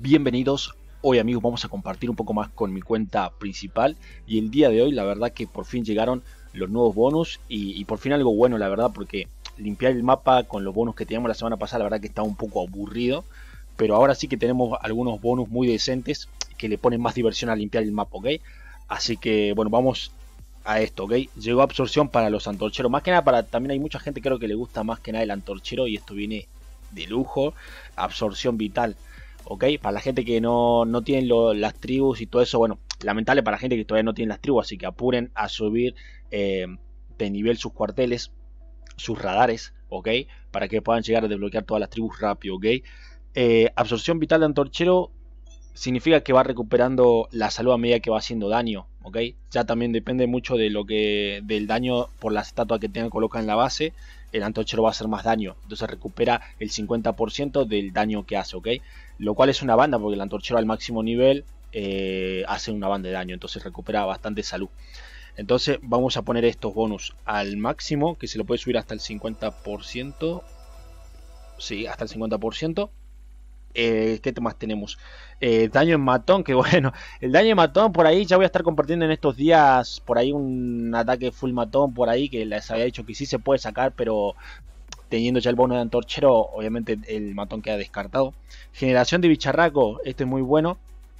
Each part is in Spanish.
Bienvenidos. Hoy amigos vamos a compartir un poco más con mi cuenta principal. Y el día de hoy la verdad que por fin llegaron los nuevos bonus. Y por fin algo bueno la verdad, porque limpiar el mapa con los bonus que teníamos la semana pasada la verdad que estaba un poco aburrido. Pero ahora sí que tenemos algunos bonus muy decentes que le ponen más diversión a limpiar el mapa, ¿ok? Así que bueno, vamos a esto, ¿ok? Llegó absorción para los antorcheros. Más que nada para, también hay mucha gente creo que le gusta más que nada el antorchero. Y esto viene de lujo. Absorción vital. Ok, para la gente que no tiene las tribus y todo eso, bueno, lamentable para la gente que todavía no tiene las tribus, así que apuren a subir de nivel sus cuarteles, sus radares, ok, para que puedan llegar a desbloquear todas las tribus rápido, ok. Absorción vital de antorchero significa que va recuperando la salud a medida que va haciendo daño, ok. Ya también depende mucho de del daño por las estatuas que tenga colocada en la base. El antorchero va a hacer más daño, entonces recupera el 50% del daño que hace, ok. Lo cual es una banda porque el antorchero al máximo nivel hace una banda de daño, entonces recupera bastante salud. Entonces vamos a poner estos bonus al máximo, que se lo puede subir hasta el 50%. Sí, hasta el 50%. ¿Qué más tenemos? Daño en matón, que bueno, el daño en matón por ahí ya voy a estar compartiendo en estos días por ahí un ataque full matón por ahí que les había dicho que sí se puede sacar, pero teniendo ya el bono de antorchero obviamente el matón queda descartado. Generación de bicharraco, este es muy bueno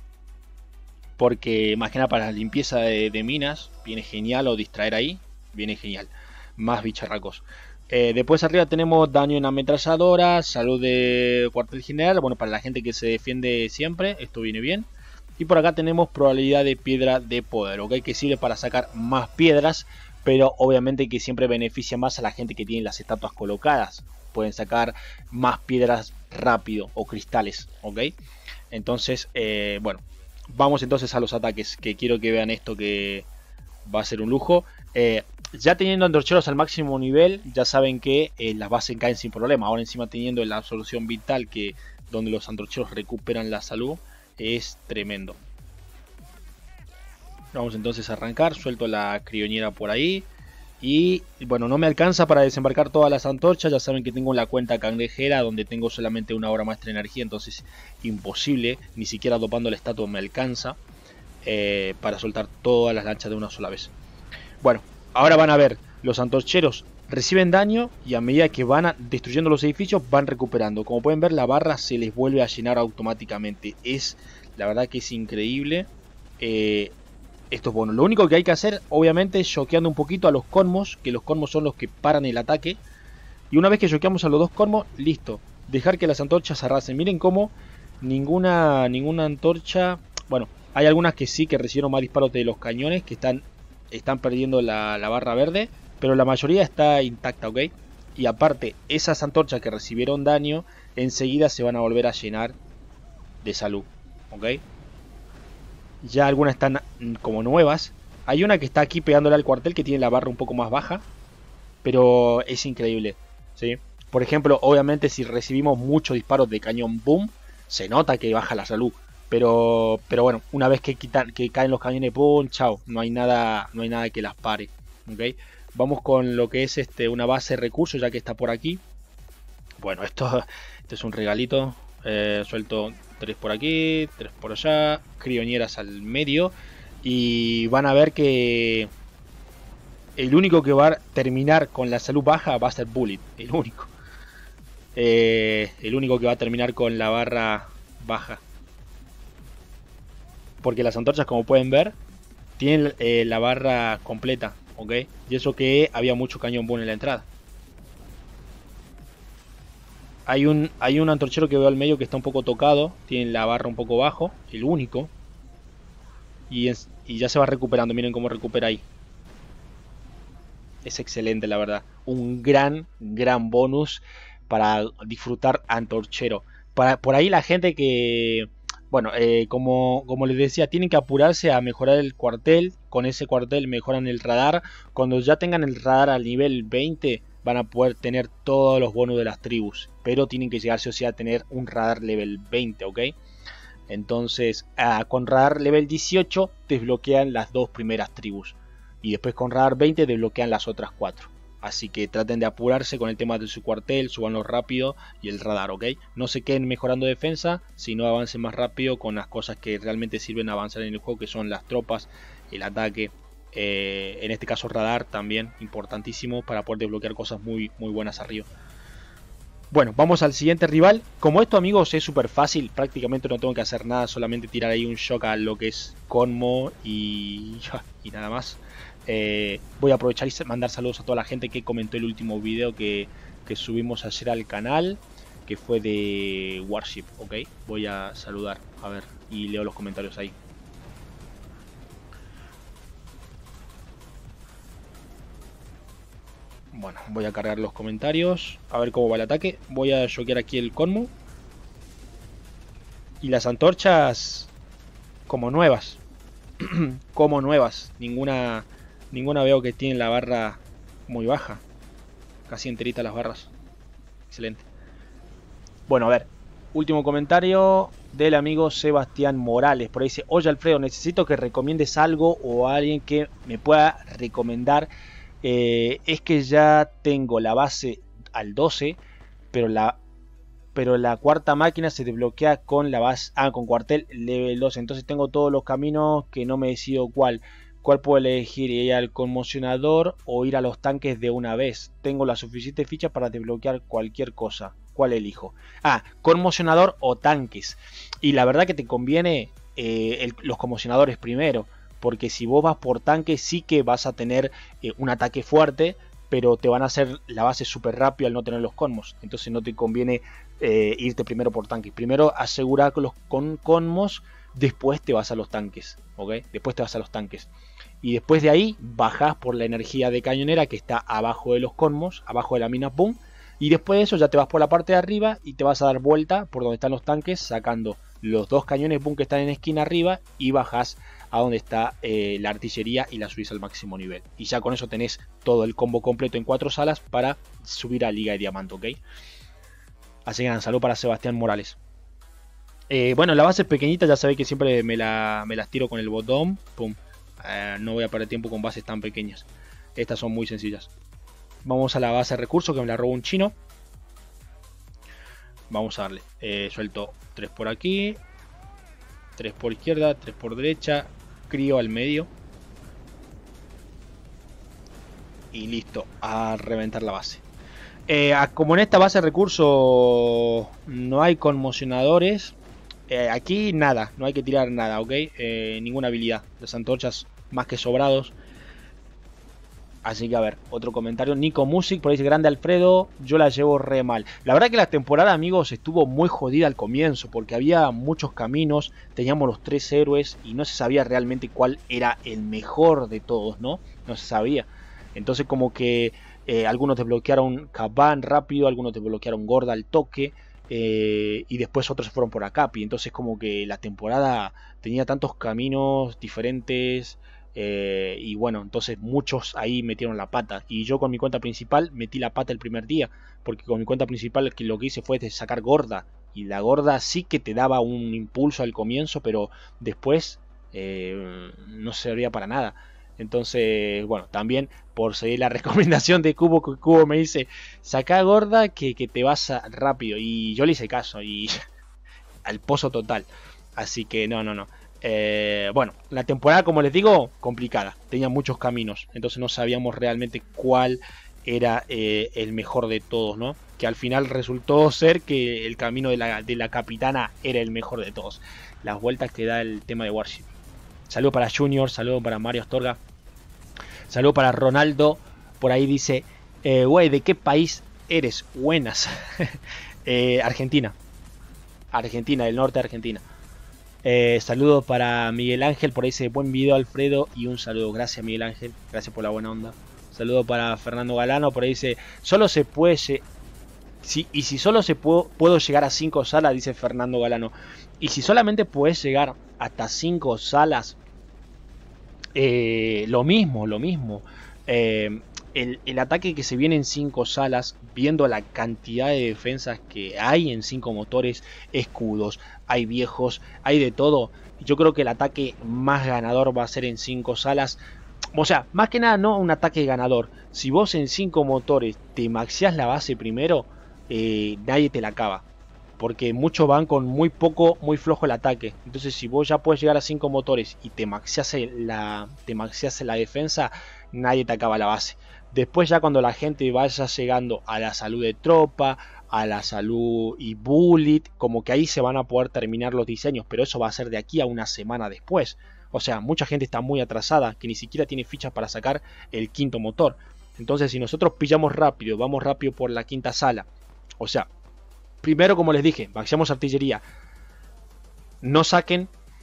porque más que nada para la limpieza de minas viene genial, o distraer ahí viene genial. Más bicharracos. Después arriba tenemos daño en ametralladora, salud de cuartel general, bueno, para la gente que se defiende siempre, esto viene bien. Y por acá tenemos probabilidad de piedra de poder, ¿ok? Que sirve para sacar más piedras, pero obviamente que siempre beneficia más a la gente que tiene las estatuas colocadas. Pueden sacar más piedras rápido o cristales, ¿ok? Entonces, bueno, vamos entonces a los ataques, que quiero que vean esto que va a ser un lujo. Ya teniendo antorcheros al máximo nivel, ya saben que las bases caen sin problema. Ahora encima teniendo la absorción vital, que donde los antorcheros recuperan la salud, es tremendo. Vamos entonces a arrancar. Suelto la crioñera por ahí. Y bueno, no me alcanza para desembarcar todas las antorchas. Ya saben que tengo la cuenta cangrejera donde tengo solamente una hora maestra de energía. Entonces imposible, ni siquiera dopando la estatua me alcanza para soltar todas las lanchas de una sola vez. Bueno, ahora van a ver, los antorcheros reciben daño y a medida que van destruyendo los edificios van recuperando. Como pueden ver, la barra se les vuelve a llenar automáticamente. La verdad que es increíble. Esto es bueno. Lo único que hay que hacer, obviamente, es shoqueando un poquito a los colmos, que los colmos son los que paran el ataque. Y una vez que shoqueamos a los dos colmos, listo. Dejar que las antorchas arrasen. Miren cómo ninguna antorcha... Bueno, hay algunas que sí que recibieron más disparos de los cañones, que están perdiendo la barra verde, pero la mayoría está intacta, ¿ok? Y aparte, esas antorchas que recibieron daño, enseguida se van a volver a llenar de salud, ¿ok? Ya algunas están como nuevas. Hay una que está aquí pegándole al cuartel que tiene la barra un poco más baja, pero es increíble, ¿sí? Por ejemplo, obviamente si recibimos muchos disparos de cañón boom, se nota que baja la salud. Pero bueno, una vez que caen los cañones, boom, chao, no hay nada que las pare, ¿ok? Vamos con lo que es una base de recursos, ya que está por aquí. Bueno, esto es un regalito. Suelto 3 por aquí, 3 por allá, crioñeras al medio. Y van a ver que el único que va a terminar con la salud baja va a ser Bullet, el único. El único que va a terminar con la barra baja. Porque las antorchas, como pueden ver, tienen la barra completa, ¿ok? Y eso que había mucho cañón boom en la entrada. Hay un antorchero que veo al medio que está un poco tocado, tiene la barra un poco bajo, el único. Y ya se va recuperando, miren cómo recupera ahí. Es excelente, la verdad. Un gran bonus para disfrutar antorchero. Por ahí la gente que... Bueno, como les decía, tienen que apurarse a mejorar el cuartel. Con ese cuartel mejoran el radar. Cuando ya tengan el radar al nivel 20, van a poder tener todos los bonus de las tribus. Pero tienen que llegarse, o sea, a tener un radar level 20, ¿ok? Entonces, con radar level 18 desbloquean las dos primeras tribus. Y después con radar 20 desbloquean las otras 4. Así que traten de apurarse con el tema de su cuartel, subanlo rápido y el radar, ¿ok? No se queden mejorando defensa, sino avancen más rápido con las cosas que realmente sirven a avanzar en el juego, que son las tropas, el ataque, en este caso radar también, importantísimo para poder desbloquear cosas muy buenas arriba. Bueno, vamos al siguiente rival. Como esto, amigos, es súper fácil, prácticamente no tengo que hacer nada, solamente tirar ahí un shock a lo que es Conmo y nada más. Voy a aprovechar y mandar saludos a toda la gente que comentó el último video que subimos ayer al canal, que fue de Warship, ¿ok? Voy a saludar, a ver, y leo los comentarios ahí. Bueno, voy a cargar los comentarios, a ver cómo va el ataque. Voy a shockear aquí el Conmo. Y las antorchas como nuevas. Como nuevas, ninguna veo que tiene la barra muy baja. Casi enterita las barras. Excelente. Bueno, a ver. Último comentario del amigo Sebastián Morales. Por ahí dice: oye Alfredo, necesito que recomiendes algo o a alguien que me pueda recomendar. Es que ya tengo la base al 12, pero la cuarta máquina se desbloquea con la base, con cuartel level 12. Entonces tengo todos los caminos que no me decido cuál puedo elegir, ir al conmocionador o ir a los tanques de una vez. Tengo la suficiente ficha para desbloquear cualquier cosa. ¿Cuál elijo? Conmocionador o tanques. Y la verdad que te conviene los conmocionadores primero, porque si vos vas por tanques sí que vas a tener un ataque fuerte, pero te van a hacer la base súper rápido al no tener los conmos. Entonces no te conviene irte primero por tanques. Primero asegurarlos con conmos, después te vas a los tanques, ¿ok? Después te vas a los tanques. Y después de ahí bajás por la energía de cañonera que está abajo de los conmos, abajo de la mina boom. Y después de eso ya te vas por la parte de arriba y te vas a dar vuelta por donde están los tanques, sacando los dos cañones boom que están en esquina arriba y bajás a donde está la artillería y la subís al máximo nivel. Y ya con eso tenés todo el combo completo en 4 salas para subir a Liga de Diamante, ¿ok? Así que nada, salud para Sebastián Morales. Bueno, la base es pequeñita, ya sabéis que siempre me las tiro con el botón. Pum. No voy a perder tiempo con bases tan pequeñas. Estas son muy sencillas. Vamos a la base de recursos que me la robó un chino. Vamos a darle. Suelto 3 por aquí, 3 por izquierda, 3 por derecha. Crío al medio. Y listo, a reventar la base. Como en esta base de recursos no hay conmocionadores, aquí nada, no hay que tirar nada, ¿ok? Ninguna habilidad. Las antorchas más que sobrados. Así que a ver, otro comentario. Nico Music, por ahí dice: grande Alfredo, yo la llevo re mal. La verdad que la temporada, amigos, estuvo muy jodida al comienzo, porque había muchos caminos, teníamos los 3 héroes y no se sabía realmente cuál era el mejor de todos, ¿no? No se sabía. Entonces como que algunos desbloquearon Kaban rápido, algunos desbloquearon Gorda al toque, y después otros se fueron por Akapi. Entonces como que la temporada tenía tantos caminos diferentes. Y bueno, entonces muchos ahí metieron la pata. Y yo con mi cuenta principal metí la pata el primer día, porque con mi cuenta principal lo que hice fue sacar Gorda. Y la Gorda sí que te daba un impulso al comienzo, pero después no servía para nada. Entonces, bueno, también por seguir la recomendación de Cubo, que Cubo me dice: saca Gorda que te vas rápido. Y yo le hice caso y al pozo total. Así que no. Bueno, la temporada, como les digo, complicada. Tenía muchos caminos, entonces no sabíamos realmente cuál era el mejor de todos, ¿no? Que al final resultó ser que el camino de la capitana era el mejor de todos. Las vueltas que da el tema de Warship. Saludo para Junior, saludo para Mario Astorga, saludo para Ronaldo. Por ahí dice: güey, ¿de qué país eres? Buenas. Argentina, del norte de Argentina. Saludo para Miguel Ángel, por ahí dice: buen video Alfredo, y un saludo. Gracias Miguel Ángel, gracias por la buena onda. Saludo para Fernando Galano, por ahí dice: solo se puede si solo puedo llegar a 5 salas, dice Fernando Galano. Y si solamente puedes llegar hasta 5 salas, lo mismo. El ataque que se viene en 5 salas, viendo la cantidad de defensas que hay en 5 motores, escudos, hay viejos, hay de todo. Yo creo que el ataque más ganador va a ser en 5 salas. O sea, más que nada no un ataque ganador. Si vos en 5 motores te maxeás la base primero, nadie te la acaba. Porque muchos van con muy poco, muy flojo el ataque. Entonces si vos ya puedes llegar a 5 motores y te maxeás la defensa, nadie te acaba la base. Después ya cuando la gente vaya llegando a la salud de tropa, a la salud y bullet, como que ahí se van a poder terminar los diseños. Pero eso va a ser de aquí a una semana después. O sea, mucha gente está muy atrasada, que ni siquiera tiene fichas para sacar el quinto motor. Entonces si nosotros pillamos rápido, vamos rápido por la quinta sala. O sea, primero, como les dije, maxeamos artillería. No saquen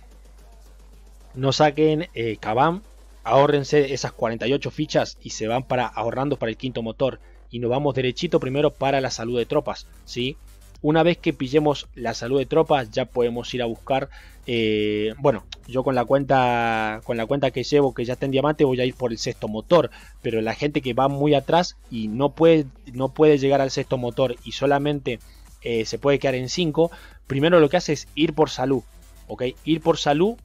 Kabam. Ahórrense esas 48 fichas y se van ahorrando para el quinto motor. Y nos vamos derechito primero para la salud de tropas, ¿sí? Una vez que pillemos la salud de tropas, ya podemos ir a buscar. Bueno, yo con la cuenta que llevo, que ya está en diamante, voy a ir por el sexto motor. Pero la gente que va muy atrás y no puede llegar al sexto motor y solamente se puede quedar en 5, primero lo que hace es ir por salud, ¿ok? Ir por salud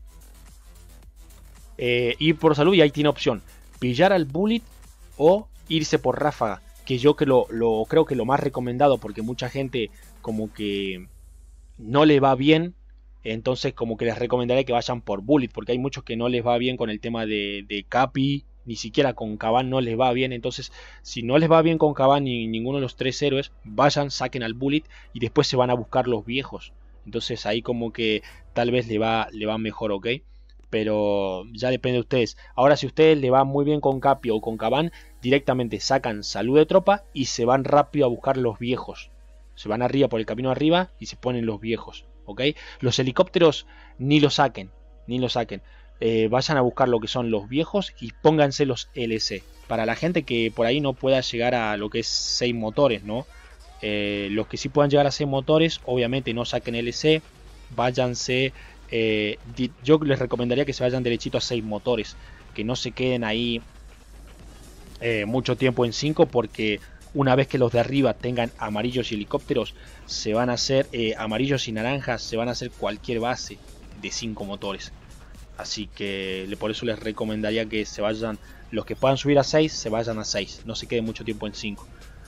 y ahí tiene opción, pillar al bullet o irse por ráfaga, que yo creo que lo más recomendado, porque mucha gente como que no le va bien, entonces como que les recomendaría que vayan por bullet, porque hay muchos que no les va bien con el tema de Capi, ni siquiera con Kabam no les va bien. Entonces si no les va bien con Kabam ni ninguno de los 3 héroes, vayan, saquen al bullet y después se van a buscar los viejos. Entonces ahí como que tal vez le va mejor, ¿ok? Pero ya depende de ustedes. Ahora si a ustedes le va muy bien con Capi o con Kabam, directamente sacan salud de tropa y se van rápido a buscar los viejos. Se van arriba por el camino arriba y se ponen los viejos, ¿ok? Los helicópteros ni lo saquen, vayan a buscar lo que son los viejos y pónganse los LC. Para la gente que por ahí no pueda llegar a lo que es 6 motores, ¿no? Los que sí puedan llegar a 6 motores, obviamente no saquen LC, váyanse. Yo les recomendaría que se vayan derechito a 6 motores, que no se queden ahí mucho tiempo en 5, porque una vez que los de arriba tengan amarillos y helicópteros, se van a hacer amarillos y naranjas, se van a hacer cualquier base de 5 motores. Así que por eso les recomendaría que se vayan, los que puedan subir a 6, se vayan a 6, no se queden mucho tiempo en 5.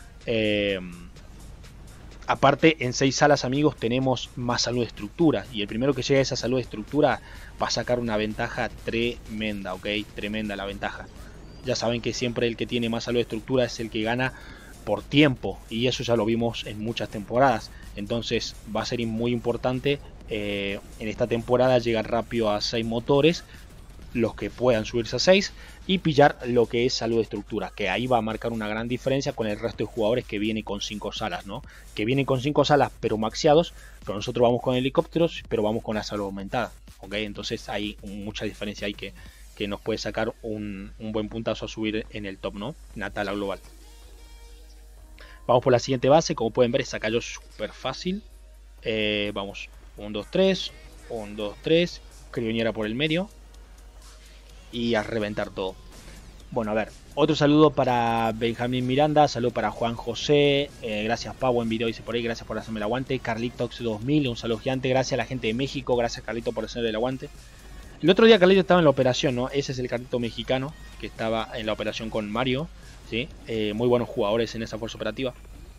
Aparte, en 6 salas, amigos, tenemos más salud de estructura. Y el primero que llegue a esa salud de estructura va a sacar una ventaja tremenda, ¿ok? Tremenda la ventaja. Ya saben que siempre el que tiene más salud de estructura es el que gana por tiempo. Y eso ya lo vimos en muchas temporadas. Entonces va a ser muy importante en esta temporada llegar rápido a 6 motores, los que puedan subirse a 6, y pillar lo que es salud de estructura, que ahí va a marcar una gran diferencia con el resto de jugadores que viene con 5 salas, ¿no? Que vienen con 5 salas pero maxeados, pero nosotros vamos con helicópteros, pero vamos con la salud aumentada, ¿ok? Entonces hay mucha diferencia ahí que nos puede sacar un buen puntazo a subir en el top, ¿no? En la tabla global. Vamos por la siguiente base. Como pueden ver, esta cayó súper fácil. Vamos, 1, 2, 3, 1, 2, 3, crioñera por el medio y a reventar todo. Bueno, a ver, otro saludo para Benjamín Miranda, saludo para Juan José, gracias Pa, buen video, dice por ahí, gracias por hacerme el aguante. Carlitox 2000, un saludo gigante, gracias a la gente de México, gracias Carlito por hacerme el aguante. El otro día Carlito estaba en la operación, ¿no? Ese es el Carlito mexicano que estaba en la operación con Mario, ¿sí? Muy buenos jugadores en esa fuerza operativa.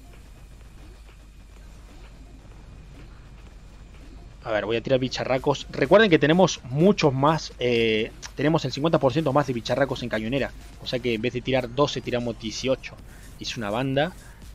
A ver, voy a tirar bicharracos. Recuerden que tenemos muchos más. Tenemos el 50% más de bicharracos en cañonera. O sea que en vez de tirar 12, tiramos 18. Es una banda.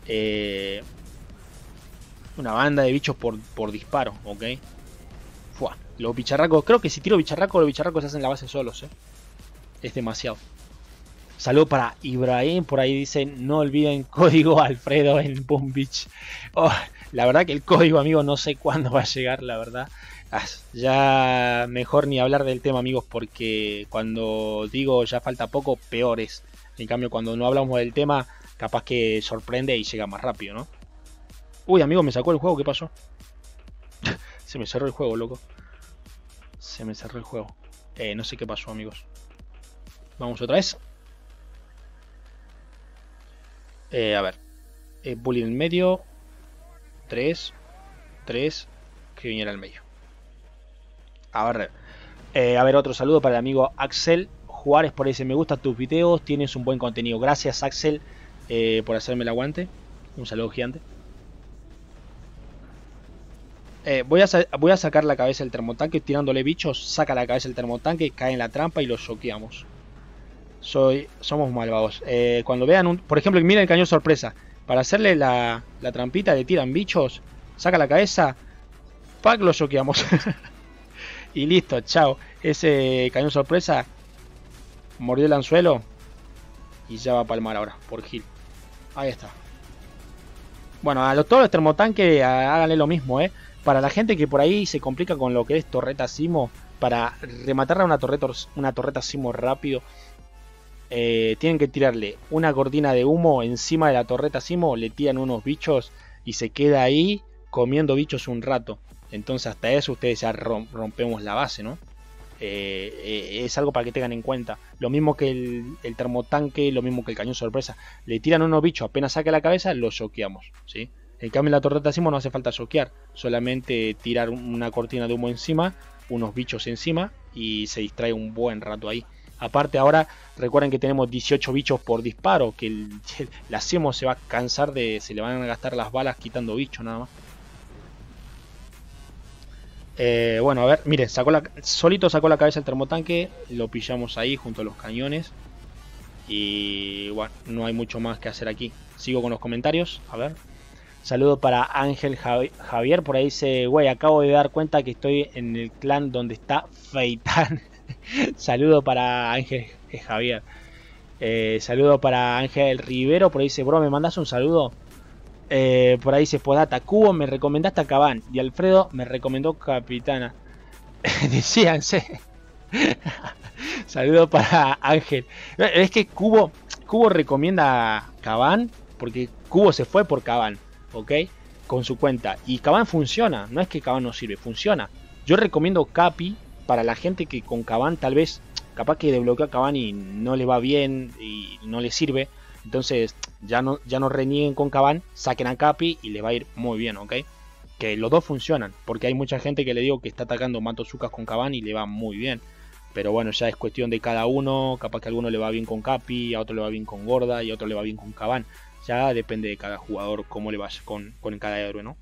Una banda de bichos por disparo, ¿ok? Fua. Los bicharracos. Creo que si tiro bicharracos, los bicharracos se hacen la base solos, ¿eh? Es demasiado. Saludo para Ibrahim. Por ahí dicen, no olviden código Alfredo en Boom Beach. Oh, la verdad que el código, amigo, no sé cuándo va a llegar, la verdad. Ya mejor ni hablar del tema, amigos, porque cuando digo ya falta poco, peor es. En cambio, cuando no hablamos del tema, capaz que sorprende y llega más rápido, ¿no? Uy, amigo, me sacó el juego, ¿qué pasó? Se me cerró el juego, loco. Se me cerró el juego. No sé qué pasó, amigos. Vamos otra vez. A ver. Bully en el medio. 3. Que viniera al medio. A ver, otro saludo para el amigo Axel Juárez por ahí dice, me gustan tus videos, tienes un buen contenido. Gracias Axel por hacerme el aguante. Un saludo gigante. Voy a sacar la cabeza del termotanque tirándole bichos. Saca la cabeza del termotanque, cae en la trampa y lo choqueamos. Somos malvados. Cuando vean por ejemplo, miren el cañón sorpresa. Para hacerle la trampita le tiran bichos. Saca la cabeza. Pack, lo choqueamos. Y listo, chao. Ese cañón sorpresa mordió el anzuelo y ya va a palmar ahora por Gil. Ahí está. Bueno, todos los termotanques háganle lo mismo, Para la gente que por ahí se complica con lo que es torreta Simo, para rematar a una torreta Simo rápido, tienen que tirarle una cortina de humo encima de la torreta Simo, le tiran unos bichos y se queda ahí comiendo bichos un rato. Entonces hasta eso ustedes ya rompemos la base, ¿no? Es algo para que tengan en cuenta. Lo mismo que el termotanque, lo mismo que el cañón sorpresa. Le tiran unos bichos, apenas saque la cabeza, lo choqueamos, ¿sí? En cambio en la torreta Simo no hace falta choquear, solamente tirar una cortina de humo encima, unos bichos encima y se distrae un buen rato ahí. Aparte ahora recuerden que tenemos 18 bichos por disparo, que la Simo se va a cansar se le van a gastar las balas quitando bichos nada más. Bueno, a ver, miren, solito sacó la cabeza el termotanque, lo pillamos ahí junto a los cañones. Y bueno, no hay mucho más que hacer aquí. Sigo con los comentarios, a ver. Saludo para Ángel Javier, por ahí dice, güey, acabo de dar cuenta que estoy en el clan donde está Feitán. Saludo para Ángel Javier. Saludo para Ángel Rivero, por ahí dice, bro, ¿me mandas un saludo? Por ahí dice, podata, Cubo me recomendaste a Cabán y Alfredo me recomendó Capitana. Decíanse. Saludo para Ángel. Es que Cubo recomienda a Cabán porque Cubo se fue por Cabán, ¿ok? Con su cuenta. Y Cabán funciona, no es que Cabán no sirve, funciona. Yo recomiendo Capi para la gente que con Cabán tal vez, capaz que desbloquea a Cabán y no le va bien y no le sirve. Entonces ya no renieguen con Cabán, saquen a Capi y le va a ir muy bien, ¿ok? Que los dos funcionan, porque hay mucha gente que le digo que está atacando Matosukas con Cabán y le va muy bien. Pero bueno, ya es cuestión de cada uno, capaz que a alguno le va bien con Capi, a otro le va bien con Gorda y a otro le va bien con Cabán. Ya depende de cada jugador cómo le vaya con cada héroe, ¿no?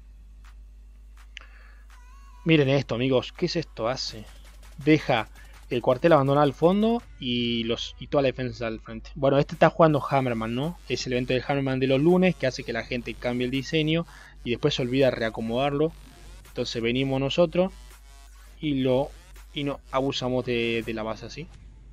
Miren esto, amigos, ¿qué es esto? Deja el cuartel abandonado al fondo y toda la defensa al frente. Bueno, este está jugando Hammerman, ¿no? Es el evento del Hammerman de los lunes que hace que la gente cambie el diseño y después se olvida reacomodarlo. Entonces venimos nosotros y no abusamos de la base así.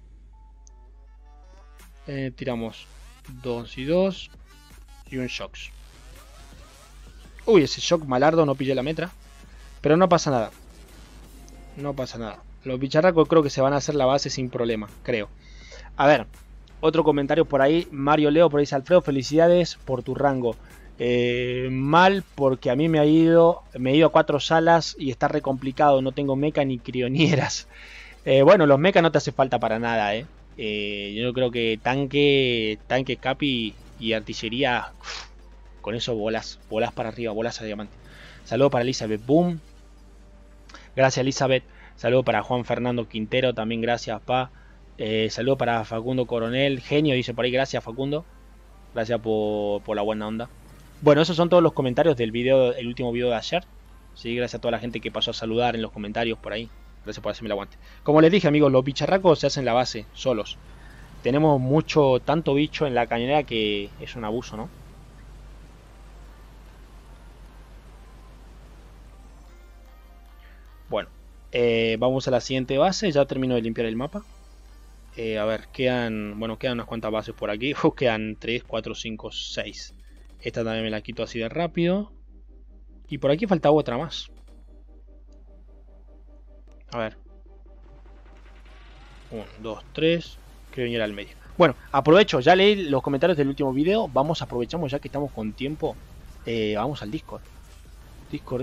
Tiramos 2 y 2 y un Shocks. Uy, ese Shock malardo no pillé la metra. Pero no pasa nada. No pasa nada. Los bicharracos creo que se van a hacer la base sin problema, creo. A ver, otro comentario por ahí. Mario Leo por ahí dice, Alfredo, felicidades por tu rango. Mal porque a mí me he ido a 4 salas y está re complicado. No tengo mecha ni crionieras. Bueno, los mechas no te hace falta para nada, yo creo que tanque, capi y artillería, con eso volás para arriba, volás a diamante. Saludo para Elizabeth Boom. Gracias Elizabeth. Saludo para Juan Fernando Quintero, también gracias pa. Saludo para Facundo Coronel, genio, dice por ahí, gracias Facundo. Gracias por la buena onda. Bueno, esos son todos los comentarios del video, el último video de ayer. Sí, gracias a toda la gente que pasó a saludar en los comentarios por ahí. Gracias por hacerme el aguante. Como les dije, amigos, los bicharracos se hacen la base, solos. Tenemos tanto bicho en la cañonera que es un abuso, ¿no? Bueno, vamos a la siguiente base. Ya termino de limpiar el mapa. A ver, quedan unas cuantas bases por aquí. Quedan 3, 4, 5, 6. Esta también me la quito así de rápido. Y por aquí falta otra más. A ver. 1, 2, 3. Creo que era al medio. Bueno, aprovecho, ya leí los comentarios del último video. Aprovechamos ya que estamos con tiempo. Vamos al Discord. Discord.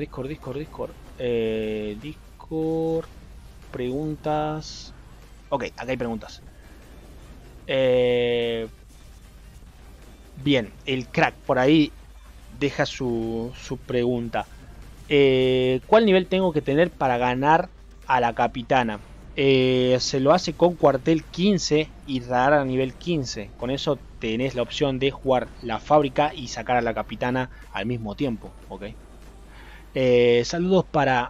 Discord. Preguntas. Ok, acá hay preguntas. Bien, el crack por ahí deja su pregunta. ¿Cuál nivel tengo que tener para ganar a la capitana? se lo hace con cuartel 15 y radar a nivel 15. Con eso tenés la opción de jugar la fábrica y sacar a la capitana al mismo tiempo. ¿Ok? Saludos para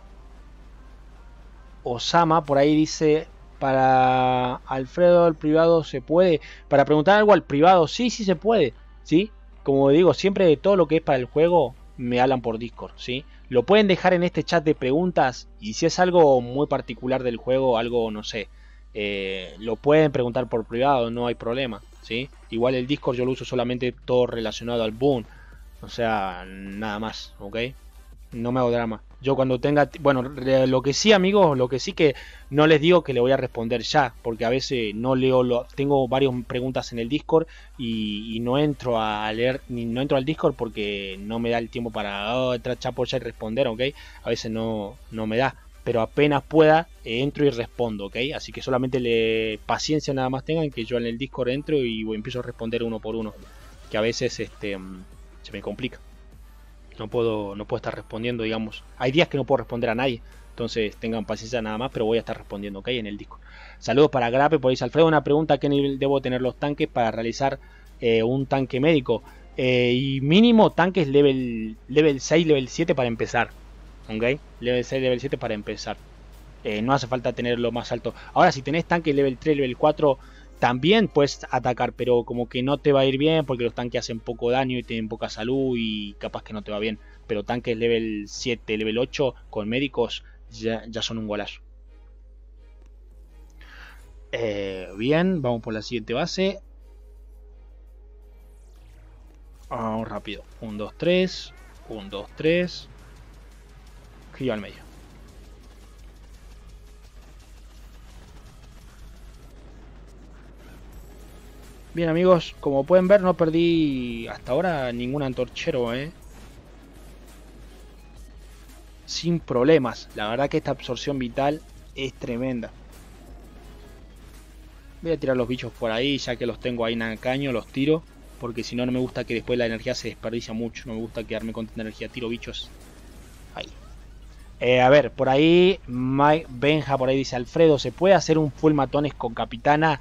Osama, por ahí dice, para Alfredo, el privado se puede. Para preguntar algo al privado, sí, sí se puede, ¿sí? Como digo, siempre de todo lo que es para el juego, me hablan por Discord, ¿sí? Lo pueden dejar en este chat de preguntas, y si es algo muy particular del juego, algo, no sé, lo pueden preguntar por privado, no hay problema, ¿sí? Igual el Discord yo lo uso solamente todo relacionado al boom, o sea, nada más, ¿ok? No me hago drama. Yo cuando tenga... Bueno, lo que sí, amigos, lo que sí que no les digo que le voy a responder ya, porque a veces no leo... Tengo varias preguntas en el Discord y no entro a leer, ni no entro al Discord porque no me da el tiempo para entrar chat por chat y responder, ¿ok? A veces no me da, pero apenas pueda, entro y respondo, ¿ok? Así que solamente paciencia nada más tengan, que yo en el Discord entro y empiezo a responder uno por uno, que a veces se me complica. No puedo estar respondiendo, digamos. Hay días que no puedo responder a nadie. Entonces tengan paciencia nada más, pero voy a estar respondiendo, ¿ok? En el Discord. Saludos para Grape, por ahí Alfredo. Una pregunta: ¿a qué nivel debo tener los tanques para realizar un tanque médico? Y mínimo tanques level 6, level 7 para empezar. ¿Ok? Level 6, level 7 para empezar. No hace falta tenerlo más alto. Ahora, si tenés tanques level 3, level 4... También puedes atacar, pero como que no te va a ir bien porque los tanques hacen poco daño y tienen poca salud y capaz que no te va bien. Pero tanques level 7, level 8 con médicos ya son un golazo. Bien, vamos por la siguiente base. Vamos rápido. 1, 2, 3. 1, 2, 3. Giro al medio. Bien, amigos, como pueden ver no perdí hasta ahora ningún antorchero, sin problemas. La verdad que esta absorción vital es tremenda. Voy a tirar los bichos por ahí, ya que los tengo ahí en el caño, los tiro. Porque si no, no me gusta que después la energía se desperdicia mucho. No me gusta quedarme con tanta energía. Tiro bichos ahí. A ver, por ahí Mike Benja por ahí dice: Alfredo, ¿se puede hacer un full matones con capitana?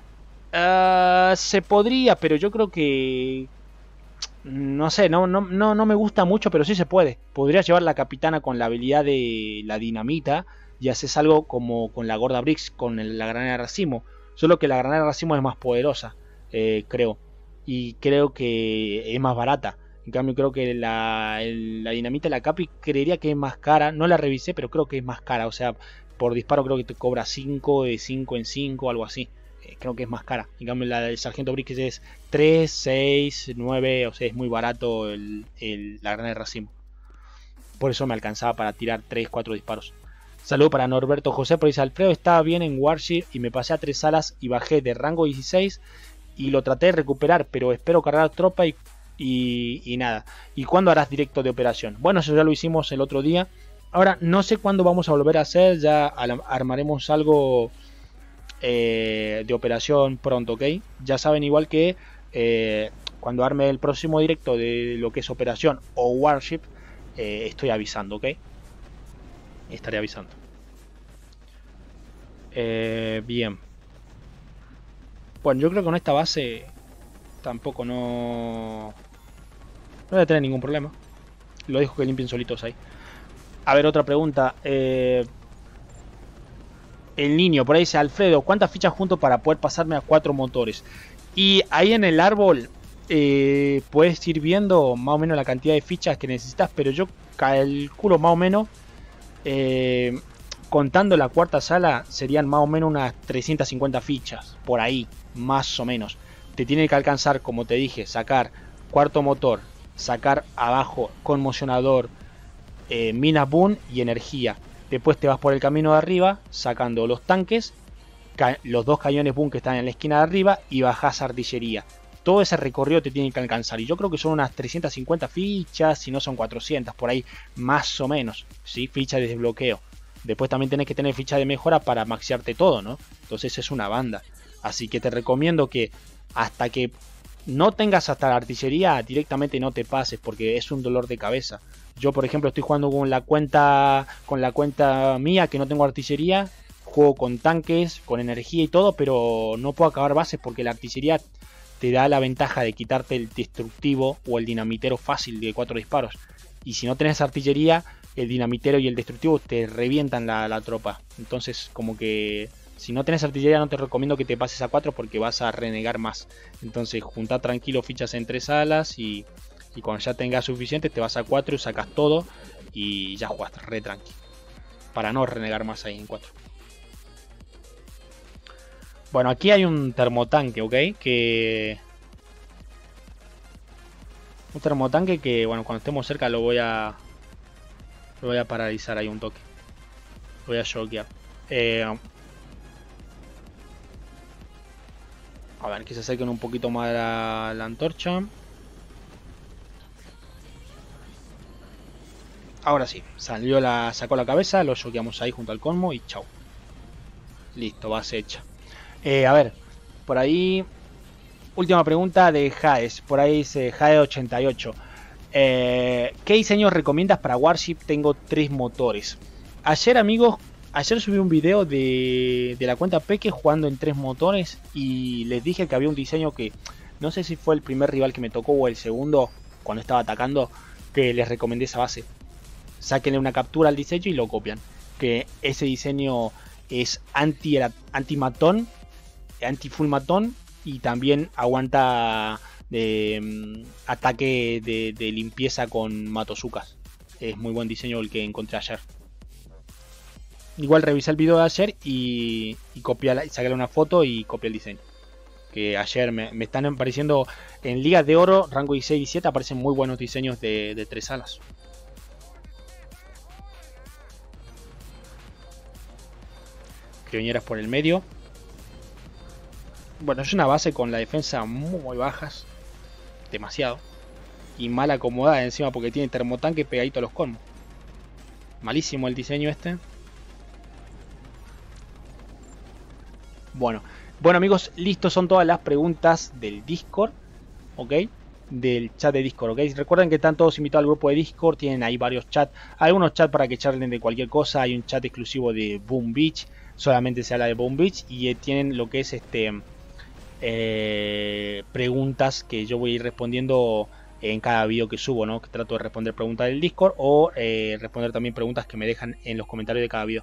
Se podría, pero yo creo que... No sé, no me gusta mucho, pero sí se puede. Podría llevar la capitana con la habilidad de la dinamita y haces algo como con la gorda Brix, con la granada de racimo. Solo que la granada de racimo es más poderosa, creo. Y creo que es más barata. En cambio creo que la dinamita, la capi, creería que es más cara. No la revisé, pero creo que es más cara. O sea, por disparo creo que te cobra 5, de 5 en 5, algo así. Creo que es más cara. En cambio la del sargento Brix es 3, 6, 9. O sea, es muy barato la granada de racimo. Por eso me alcanzaba para tirar 3, 4 disparos. Saludo para Norberto José, por dice: Alfredo, estaba bien en Warship y me pasé a 3 salas y bajé de rango 16 y lo traté de recuperar, pero espero cargar tropa y nada. ¿Y cuándo harás directo de operación? Bueno, eso ya lo hicimos el otro día. Ahora no sé cuándo vamos a volver a hacer, ya armaremos algo de operación pronto, ¿ok? Ya saben, igual que cuando arme el próximo directo de lo que es operación o Warship, estoy avisando, ¿ok? Estaré avisando. Bien. Bueno, yo creo que con esta base tampoco no voy a tener ningún problema. Lo dejo que limpien solitos ahí. A ver, otra pregunta. El niño, por ahí dice: Alfredo, ¿cuántas fichas junto para poder pasarme a 4 motores? Y ahí en el árbol puedes ir viendo más o menos la cantidad de fichas que necesitas, pero yo calculo más o menos, contando la cuarta sala, serían más o menos unas 350 fichas, por ahí, más o menos. Te tiene que alcanzar, como te dije, sacar cuarto motor, sacar abajo conmocionador, minas boom y energía. Después te vas por el camino de arriba sacando los tanques, los 2 cañones boom que están en la esquina de arriba, y bajás artillería. Todo ese recorrido te tiene que alcanzar, y yo creo que son unas 350 fichas, si no son 400, por ahí más o menos, ¿sí? Ficha de desbloqueo. Después también tenés que tener ficha de mejora para maxiarte todo, ¿no? Entonces es una banda. Así que te recomiendo que hasta que no tengas hasta la artillería, directamente no te pases, porque es un dolor de cabeza. Yo, por ejemplo, estoy jugando con la cuenta mía, que no tengo artillería, juego con tanques, con energía y todo, pero no puedo acabar bases porque la artillería te da la ventaja de quitarte el destructivo o el dinamitero fácil de 4 disparos. Y si no tenés artillería, el dinamitero y el destructivo te revientan la tropa. Entonces, como que si no tenés artillería, no te recomiendo que te pases a 4 porque vas a renegar más. Entonces, junta tranquilo fichas en 3 alas y cuando ya tengas suficiente, te vas a 4 y sacas todo y ya jugaste re tranqui. Para no renegar más ahí en 4. Bueno, aquí hay un termotanque, ¿ok? Un termotanque que, bueno, cuando estemos cerca lo voy a paralizar ahí un toque. Lo voy a shockear. A ver, que se acerquen un poquito más a la antorcha. Ahora sí, sacó la cabeza, lo shockeamos ahí junto al colmo y chau. Listo, base hecha. A ver, por ahí... Última pregunta de Jaes. Por ahí dice Jae88. ¿Qué diseños recomiendas para Warship? Tengo 3 motores. Ayer, amigos, subí un video de la cuenta Peque jugando en 3 motores. Y les dije que había un diseño que... No sé si fue el primer rival que me tocó o el segundo cuando estaba atacando, que les recomendé esa base. Sáquenle una captura al diseño y lo copian. Que ese diseño es anti-matón, anti-full matón. Y también aguanta ataque de limpieza con matosukas. Es muy buen diseño el que encontré ayer. Igual revisé el video de ayer y saqué una foto y copié el diseño. Que ayer me están apareciendo en ligas de oro, rango 16 y 17, aparecen muy buenos diseños de 3 alas. Crioñeras por el medio. Bueno, es una base con la defensa muy bajas. Demasiado. Y mal acomodada encima porque tiene termotanque pegadito a los colmos. Malísimo el diseño este. Bueno amigos, listos son todas las preguntas del Discord. ¿Ok? Del chat de Discord, ¿ok? Recuerden que están todos invitados al grupo de Discord. Tienen ahí varios chats. Algunos chats para que charlen de cualquier cosa. Hay un chat exclusivo de Boom Beach. Solamente se habla de Boom Beach. Y tienen lo que es preguntas que yo voy a ir respondiendo en cada video que subo, ¿no? Que trato de responder preguntas del Discord o responder también preguntas que me dejan en los comentarios de cada video.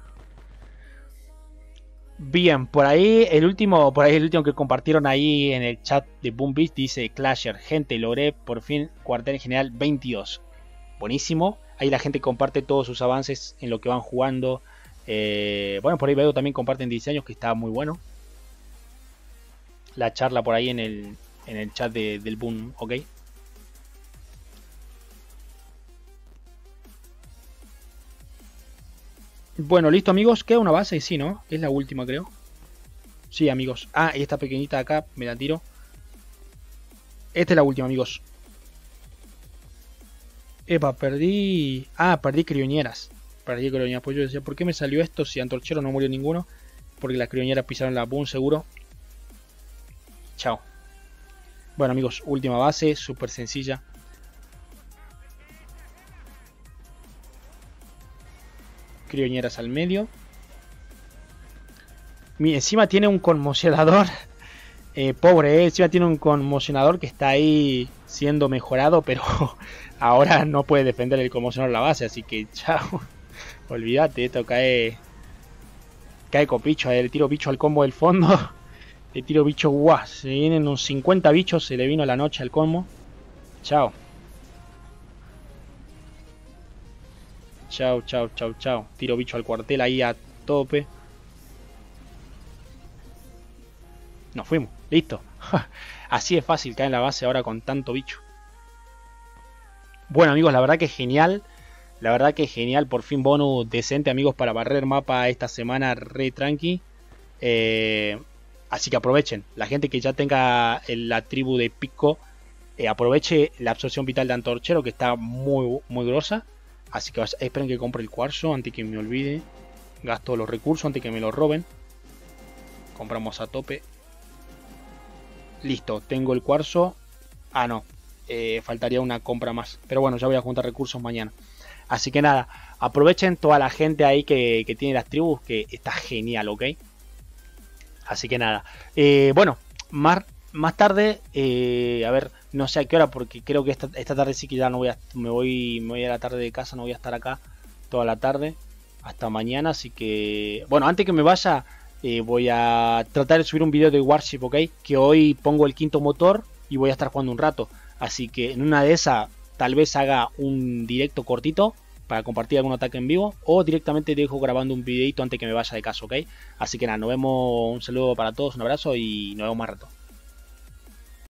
Bien, por ahí el último que compartieron ahí en el chat de Boom Beach dice: Clasher, gente, logré por fin cuartel general 22. Buenísimo. Ahí la gente comparte todos sus avances en lo que van jugando. Bueno, por ahí veo también comparten diseños, que está muy bueno. La charla por ahí en el chat del Boom, ¿ok? Bueno, listo, amigos. Queda una base, sí, ¿no? Es la última, creo. Sí, amigos. Ah, y esta pequeñita de acá, me la tiro. Esta es la última, amigos. Epa, perdí... Ah, perdí crioñeras. Perdí crioñeras. Pues yo decía, ¿por qué me salió esto si antorchero no murió ninguno? Porque las crioñeras pisaron la Boom, seguro. Chao. Bueno, amigos, última base, súper sencilla. Crioñeras al medio. Encima tiene un conmocionador. Pobre, encima tiene un conmocionador que está ahí siendo mejorado, pero ahora no puede defender el conmocionador la base, así que chao. Olvídate, esto cae copicho. Le tiro bicho al combo del fondo. Le tiro bicho, guau. Se vienen unos 50 bichos, se le vino la noche al combo. Chao. Chao, chao, chao, chao. Tiro bicho al cuartel ahí a tope. Nos fuimos, listo. Así es fácil caer en la base ahora con tanto bicho. Bueno, amigos, la verdad que genial. La verdad que genial. Por fin bonus decente, amigos, para barrer mapa esta semana re tranqui. Así que aprovechen. La gente que ya tenga la tribu de Pico, aproveche la absorción vital de antorchero, que está muy, muy grosa. Así que esperen que compre el cuarzo antes que me olvide. Gasto los recursos antes que me lo roben. Compramos a tope. Listo, tengo el cuarzo. Ah, no. Faltaría una compra más. Pero bueno, ya voy a juntar recursos mañana. Así que nada, aprovechen toda la gente ahí que tiene las tribus, que está genial, ¿ok? Así que nada, bueno, más tarde, a ver, no sé a qué hora, porque creo que esta tarde sí que ya no voy a, me voy a la tarde de casa, no voy a estar acá toda la tarde, hasta mañana, así que, bueno, antes que me vaya, voy a tratar de subir un video de Warship, ¿ok? Que hoy pongo el quinto motor y voy a estar jugando un rato, así que en una de esas, tal vez haga un directo cortito, para compartir algún ataque en vivo, o directamente dejo grabando un videito antes que me vaya de casa, ¿ok? Así que nada, nos vemos, un saludo para todos, un abrazo y nos vemos más rato.